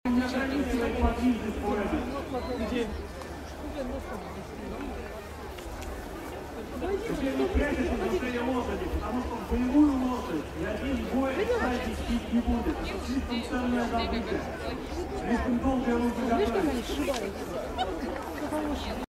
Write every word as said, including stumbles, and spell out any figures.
Теперь не прячется движение лошади, потому что в боевую лошадь и один бой кстати спить не будет. Это слишком ценное добыча. Слишком долго его заготовить.